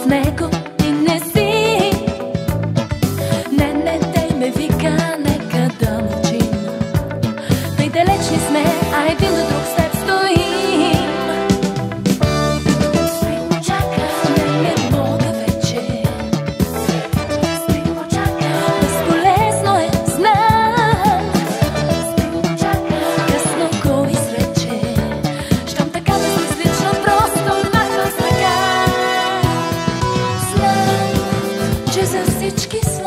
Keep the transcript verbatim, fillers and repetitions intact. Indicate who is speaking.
Speaker 1: него ти не си. Не, не, тъй ме вика, нека да мълчим. Тъй далечни сме, а един до друг след стоим. Не, не мога вече. Безполезно е, знам. Късно го изрече. Щом така безразлично, просто махна с ръка. Знам, че за всички сме